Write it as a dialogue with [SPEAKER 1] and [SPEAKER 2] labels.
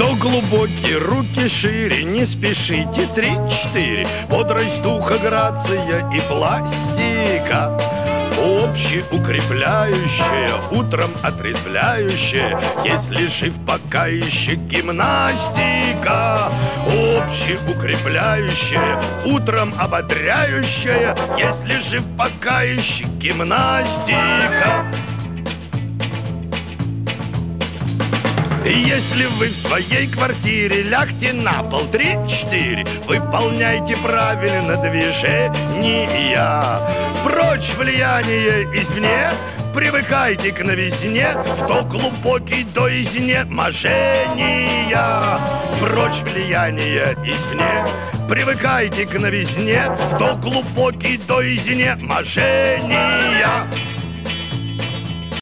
[SPEAKER 1] Вдох глубокий, руки шире, не спешите, 3-4. Бодрость духа, грация и пластика. Общеукрепляющая, утром отрезвляющая, если жив пока еще гимнастика. Общеукрепляющая, утром ободряющая, если жив пока еще гимнастика. Если вы в своей квартире, лягте на пол, 3-4. Выполняйте правильно движения. Прочь влияние извне, привыкайте к новизне. Вдох глубокий до изнеможения. Прочь влияние извне, привыкайте к новизне. Вдох глубокий до изнеможения.